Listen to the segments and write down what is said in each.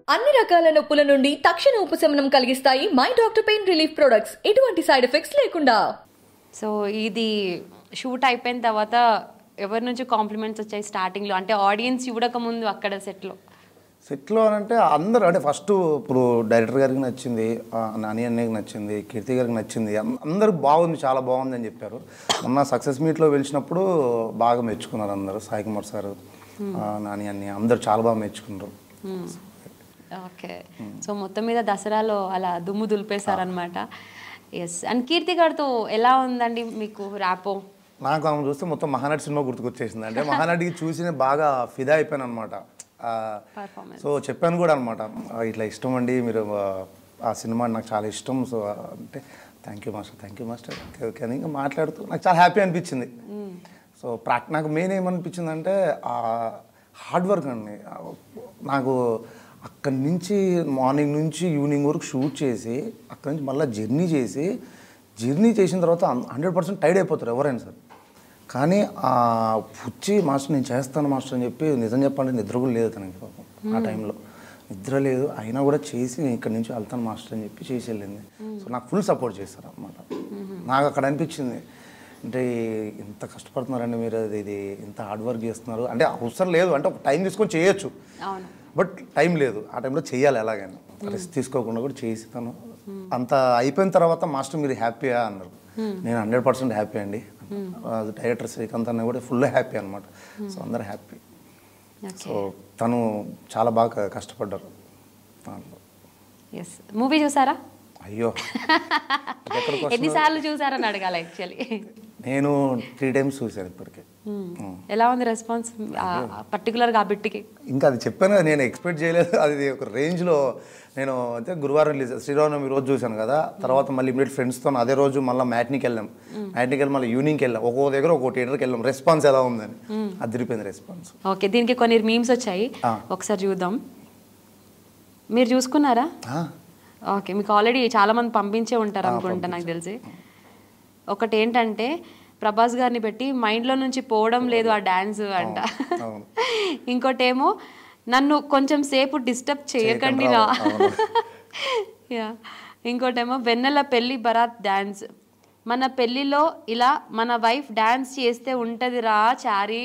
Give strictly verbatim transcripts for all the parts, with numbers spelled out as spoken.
అన్ని రకాల నొప్పుల నుండి తక్షణ ఉపశమనం కలిగిస్తాయి my doctor pain relief products. ఎటువంటి సైడ్ ఎఫెక్ట్స్ లేకుండా. సో ఇది షూట్ అయిపోయిన తర్వాత ఎవరి నుంచి కాంప్లిమెంట్స్ వచ్చాయి స్టార్టింగ్లో, అంటే ఆడియన్స్ చూడక ముందు అక్కడ సెట్లో? సెట్లో అని అంటే అందరూ అంటే ఫస్ట్ ఇప్పుడు డైరెక్టర్ గారికి నచ్చింది, నాని అన్నయ్యకి నచ్చింది, కీర్తి గారికి నచ్చింది, అందరికి బాగుంది, చాలా బాగుంది అని చెప్పారు. మొన్న సక్సెస్ మీట్లో పిలిచినప్పుడు బాగా మెచ్చుకున్నారు అందరూ. సాయి కుమార్ సార్, నాని అన్నయ్య అందరూ చాలా బాగా మెచ్చుకున్నారు. ఓకే, సో మొత్తం మీద దసరాలో అలా దుమ్ము దులిపేశారనమాట. ఎస్. అండ్ కీర్తి గారితో ఎలా ఉందండి మీకు ర్యాపో? నాకు ఆమె చూస్తే మొత్తం మహానటి సినిమా గుర్తుకొచ్చేసింది. అంటే మహానటికి చూసి బాగా ఫిదా అయిపోయాను అనమాట. సో చెప్పాను కూడా అనమాట, ఇట్లా ఇష్టం అండి మీరు, ఆ సినిమా నాకు చాలా ఇష్టం. సో అంటే thank you master, thank you master okay అని ఇంకా మాట్లాడుతూ నాకు చాలా హ్యాపీ అనిపించింది. సో ప్రాక్ నాకు మెయిన్ ఏమనిపించింది అంటే హార్డ్ వర్క్ అండి. నాకు అక్కడి నుంచి మార్నింగ్ నుంచి ఈవినింగ్ వరకు షూట్ చేసి అక్కడి నుంచి మళ్ళీ జర్నీ చేసి జర్నీ చేసిన తర్వాత హండ్రెడ్ పర్సెంట్ టైర్డ్ అయిపోతారు ఎవరైనా సార్. కానీ ఆ పుచ్చి మాస్టర్ నేను చేస్తాను మాస్టర్ అని చెప్పి నిజం చెప్పాలంటే నిద్ర కూడా లేదు తనకి పాపం. ఆ టైంలో నిద్ర లేదు, అయినా కూడా చేసి నేను ఇక్కడి నుంచి వెళ్తాను మాస్టర్ అని చెప్పి చేసి వెళ్ళింది. సో నాకు ఫుల్ సపోర్ట్ చేస్తారు అనమాట. నాకు అక్కడ అనిపించింది అంటే ఇంత కష్టపడుతున్నారండి మీరు, అది ఇది ఇంత హార్డ్ వర్క్ చేస్తున్నారు అంటే అవసరం లేదు, అంటే ఒక టైం తీసుకొని చేయొచ్చు, బట్ టైం లేదు ఆ టైంలో చేయాలి ఎలాగైనా, రెస్ట్ తీసుకోకుండా కూడా చేసి తను అంత అయిపోయిన తర్వాత మాస్టర్ మీరు హ్యాపీయా అన్నారు. నేను హండ్రెడ్ పర్సెంట్ హ్యాపీ అండి. డైరెక్టర్ శ్రీకాంత్ అన్న కూడా ఫుల్ హ్యాపీ అనమాట. సో అందరు హ్యాపీ. సో తను చాలా బాగా కష్టపడ్డారు దాంట్లో. మూవీ చూసారా? అయ్యో ఎన్నిసార్లు చూసారని అడగాలి యాక్చువల్లీ. నేను త్రీ టైమ్స్ చూసాను ఇప్పటికే. ఎలా ఉంది రెస్పాన్స్ పర్టికులర్గా ఆ బిట్టికి? ఇంకా అది చెప్పాను కదా, నేను ఎక్స్పెక్ట్ చేయలేదు. అది ఒక రేంజ్లో నేను అయితే గురువారం రిలీజ్ శ్రీరామనవమి రోజు చూశాను కదా, తర్వాత మళ్ళీ ఇమీడియట్ ఫ్రెండ్స్తో అదే రోజు మళ్ళీ మ్యాట్నీకి వెళ్ళాం. మ్యాట్నీకి వెళ్ళి మళ్ళీ ఈవినింగ్కి వెళ్ళాం, ఒక్కో దగ్గర ఒక్కో థియేటర్కి వెళ్ళాం. రెస్పాన్స్ ఎలా ఉందని అదిరిపోయింది రెస్పాన్స్. ఓకే, దీనికి కొన్ని మీమ్స్ వచ్చాయి, ఒకసారి చూద్దాం. మీరు చూసుకున్నారా? ఓకే, మీకు ఆల్రెడీ చాలా మంది పంపించే ఉంటారు అనుకుంటా నాకు తెలిసి. ఒకటి ఏంటంటే ప్రభాస్ గారిని పెట్టి మైండ్లో నుంచి పోవడం లేదు ఆ డ్యాన్స్ అంట. ఇంకోటేమో నన్ను కొంచెం సేపు డిస్టర్బ్ చేయకండి రా. యా. ఇంకోటేమో వెన్నెల పెళ్ళి బరాత్ డ్యాన్స్, మన పెళ్ళిలో ఇలా మన వైఫ్ డ్యాన్స్ చేస్తే ఉంటది రా చారీ.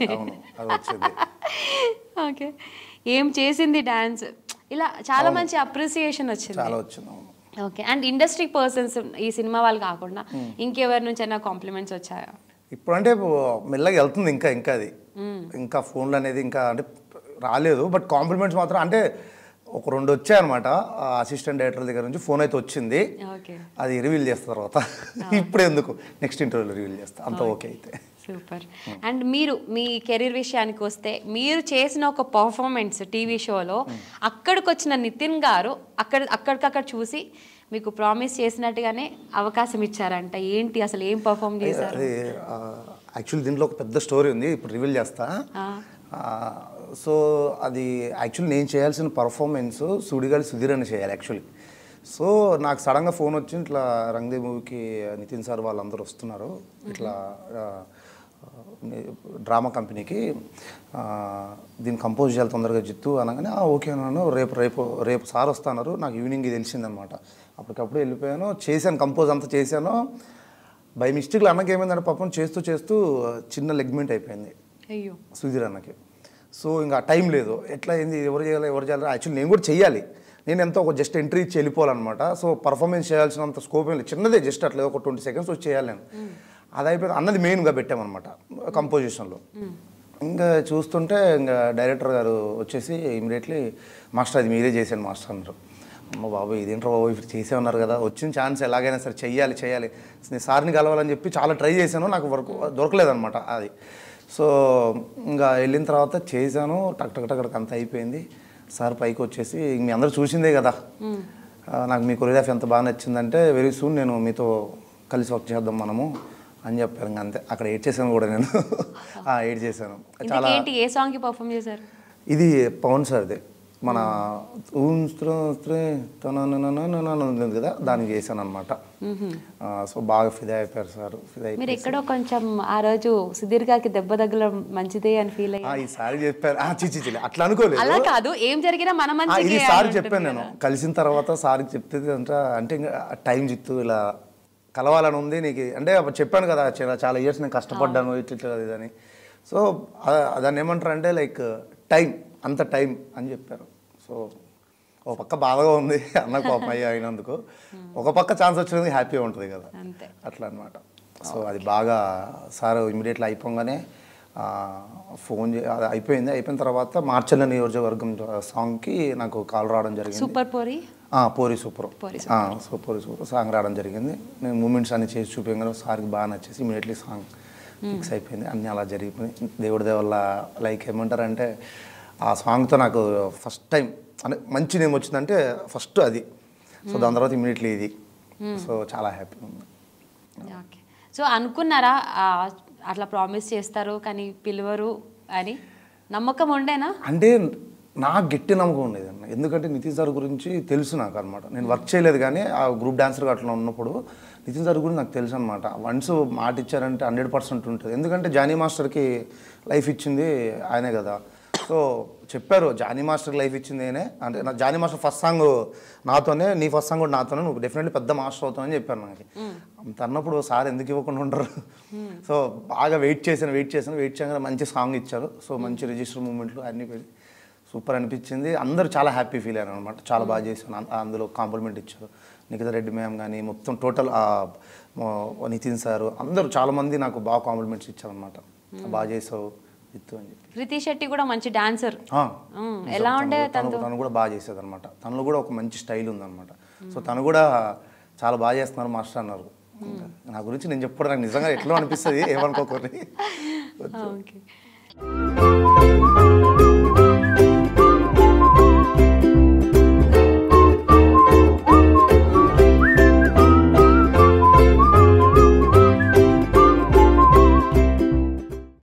ఓకే, ఏం చేసింది డ్యాన్స్, ఇలా చాలా మంచి అప్రిసియేషన్ వచ్చింది. ఓకే, అండ్ ఇండస్ట్రీ పర్సన్స్ ఈ సినిమా వాళ్ళు కాకుండా ఇంకెవరి నుంచి అయినా కాంప్లిమెంట్స్ వచ్చాయా? ఇప్పుడు అంటే మెల్లగా వెళ్తుంది ఇంకా ఇంకా అది ఇంకా ఫోన్లు అనేది ఇంకా అంటే రాలేదు, బట్ కాంప్లిమెంట్స్ మాత్రం అంటే ఒక రెండు వచ్చాయన్నమాట. అసిస్టెంట్ డైరెక్టర్ దగ్గర నుంచి ఫోన్ అయితే వచ్చింది, అది రివీల్ చేస్తా తర్వాత. ఇప్పుడు ఎందుకు నెక్స్ట్ ఇంటర్వ్యూలో రివీల్ చేస్తా, అంత ఓకే అయితే. సూపర్. అండ్ మీరు మీ కెరీర్ విషయానికి వస్తే మీరు చేసిన ఒక పర్ఫార్మెన్స్ టీవీ షోలో అక్కడికి వచ్చిన నితిన్ గారు అక్కడ అక్కడికక్కడ చూసి మీకు ప్రామిస్ చేసినట్టుగానే అవకాశం ఇచ్చారంట. ఏంటి అసలు ఏం పర్ఫామ్ చేశారు? యాక్చువల్లీ దీంట్లో ఒక పెద్ద స్టోరీ ఉంది, ఇప్పుడు రివీల్ చేస్తా. సో అది యాక్చువల్లీ నేను చేయాల్సిన పర్ఫార్మెన్స్ సుడిగాలి సుధీర్ అని చేయాలి యాక్చువల్లీ. సో నాకు సడన్గా ఫోన్ వచ్చి ఇట్లా రంగదే మూవీకి నితిన్ సార్ వాళ్ళందరూ వస్తున్నారు, ఇట్లా డ్రామా కంపెనీకి దీన్ని కంపోజ్ చేయాలి తొందరగా జిత్తు అనగానే ఓకే అన్నాను. రేపు రేపు రేపు సార్ వస్తున్నారు, నాకు ఈవినింగ్ తెలిసిందనమాట. అప్పటికప్పుడు వెళ్ళిపోయాను, చేశాను, కంపోజ్ అంతా చేశాను. బై మిస్టేక్లో అన్నకి ఏమైందంటే పాపం చేస్తూ చేస్తూ చిన్న లెగ్మెంట్ అయిపోయింది అయ్యో సుధీర్ అన్నకి. సో ఇంకా టైం లేదు, ఎట్లా అయింది, ఎవరు చేయాలి ఎవరు చేయాలి. యాక్చువల్లీ నేను కూడా చెయ్యాలి, నేను ఎంతో ఒక జస్ట్ ఎంట్రీ ఇచ్చి వెళ్ళిపోవాలన్నమాట. సో పర్ఫార్మెన్స్ చేయాల్సినంత స్కోప్ ఏం లేదు, చిన్నదే జస్ట్ అట్లా ఒక ట్వంటీ సెకండ్స్ వచ్చి చేయాలి నేను. అది అయిపోయింది, అన్నది మెయిన్గా పెట్టామన్నమాట కంపోజిషన్లో. ఇంకా చూస్తుంటే ఇంకా డైరెక్టర్ గారు వచ్చేసి ఇమీడియట్లీ మాస్టర్ అది మీరే చేశాను మాస్టర్ అన్నారు. అమ్మ బాబు ఇదేంట్రా బాబు ఇప్పుడు చేసే ఉన్నారు కదా, వచ్చిన ఛాన్స్ ఎలాగైనా సరే చెయ్యాలి చేయాలి నేను సార్ని కలవాలని చెప్పి చాలా ట్రై చేశాను, నాకు వర్క్ దొరకలేదన్నమాట అది. సో ఇంకా వెళ్ళిన తర్వాత చేశాను, టక్ టక్ టక్ అంత అయిపోయింది. సార్ పైకి వచ్చేసి మీ అందరూ చూసిందే కదా, నాకు మీ కొరియోగ్రఫీ ఎంత బాగా నచ్చిందంటే వెరీ సూన్ నేను మీతో కలిసి వర్క్ చేద్దాం మనము అని చెప్పారు. ఇంకా అంతే, అక్కడ ఎయిట్ చేశాను కూడా నేను. ఎయిట్ చేశాను. చాలా ఏ సాంగ్కి పర్ఫామ్ చేశారు? ఇది పవన్ సార్దే, మన ఉంది కదా దానికి చేశాను అనమాట. సో బాగా ఫిదా అయిపోయారు సార్. ఫిదా మీరు ఎక్కడో కొంచెం ఆ రోజు సుధీర్ గారికి దెబ్బ దగ్గర మంచిదే అని ఫీల్ అయ్యి ఈసారి చెప్పారు చిచి అట్లా అనుకోలేదు. అలా కాదు, ఏం జరిగినా మన మంచిగా ఇది సార్ చెప్పాను నేను కలిసిన తర్వాత సార్కి చెప్తే అంటే అంటే టైం జిత్తు ఇలా కలవాలని ఉంది నీకు అంటే చెప్పాను కదా చాలా చాలా ఇయర్స్ నేను కష్టపడ్డాను ఇట్లా ఇదని. సో దాన్ని ఏమంటారు అంటే లైక్ టైం అంత టైం అని చెప్పారు. సో ఒక పక్క బాధగా ఉంది అన్న పాపం అయ్యి అయినందుకు, ఒక పక్క ఛాన్స్ వచ్చినందుకు హ్యాపీగా ఉంటుంది కదా అట్లా అనమాట. సో అది బాగా సార్ ఇమీడియట్లీ అయిపోగానే ఫోన్ చే అది అయిపోయింది. అయిపోయిన తర్వాత మార్చల్ల నియోజకవర్గం సాంగ్కి నాకు కాల్ రావడం జరిగింది. సూపర్ పోరి పోరి సూపర్ సో పోరి సూపర్ సాంగ్ రావడం జరిగింది. నేను మూమెంట్స్ అన్ని చేసి చూపించగానే సార్కి బాగా నచ్చేసి ఇమీడియట్లీ సాంగ్ ఫిక్స్ అయిపోయింది. అన్నీ అలా జరిగిపోయింది దేవుడి దేవల్ల. లైక్ ఏమంటారంటే ఆ సాంగ్తో నాకు ఫస్ట్ టైం అంటే మంచి నేమ్ వచ్చిందంటే ఫస్ట్ అది. సో దాని తర్వాత ఇమీడియట్లీ ఇది. సో చాలా హ్యాపీగా ఉంది. ఓకే. సో అనుకున్నారా అట్లా ప్రామిస్ చేస్తారు కానీ పిలవరు అని నమ్మకం ఉండేనా? అంటే నాకు గట్టి నమ్మకం ఉండేది అన్న, ఎందుకంటే నితిన్ సార్ గురించి తెలుసు నాకు అనమాట. నేను వర్క్ చేయలేదు కానీ ఆ గ్రూప్ డాన్సర్గా అట్లా ఉన్నప్పుడు నితిన్ సార్ గురించి నాకు తెలుసు అనమాట. వన్స్ మాట ఇచ్చారంటే హండ్రెడ్ పర్సెంట్ ఉంటుంది. ఎందుకంటే జానీ మాస్టర్కి లైఫ్ ఇచ్చింది ఆయనే కదా. సో చెప్పారు జానీ మాస్టర్కి లైఫ్ ఇచ్చింది నేనే అంటే నా జానీ మాస్టర్ ఫస్ట్ సాంగ్ నాతోనే, నీ ఫస్ట్ సాంగ్ కూడా నాతోనే, నువ్వు డెఫినెట్లీ పెద్ద మాస్టర్ అవుతావని చెప్పాను నాకు. అంత అన్నప్పుడు సార్ ఎందుకు ఇవ్వకుండా ఉంటారు. సో బాగా వెయిట్ చేశాను వెయిట్ చేశాను వెయిట్ చేయగానే మంచి సాంగ్ ఇచ్చారు. సో మంచి రిజిస్టర్ మూమెంట్లు అన్నీ పెట్టి సూపర్ అనిపించింది. అందరూ చాలా హ్యాపీ ఫీల్ అయ్యారు అనమాట. చాలా బాగా చేశాను. అందులో కాంప్లిమెంట్ ఇచ్చారు నిఖితా రెడ్డి మ్యామ్ కానీ మొత్తం టోటల్ నితిన్ సారు అందరూ చాలామంది నాకు బాగా కాంప్లిమెంట్స్ ఇచ్చారు అనమాట. బాగా చేసావు జిత్తు అని చెప్పి. కృతి శెట్టి కూడా మంచి డాన్సర్. ఎలా ఉండే తను తను కూడా బాగా చేసేది అనమాట. తనలో కూడా ఒక మంచి స్టైల్ ఉందన్నమాట. సో తను కూడా చాలా బాగా చేస్తున్నారు మాస్టర్ అన్నారు. నా గురించి నేను చెప్పడం నాకు నిజంగా ఎట్లా అనిపిస్తుంది ఏమనుకోకూడదు.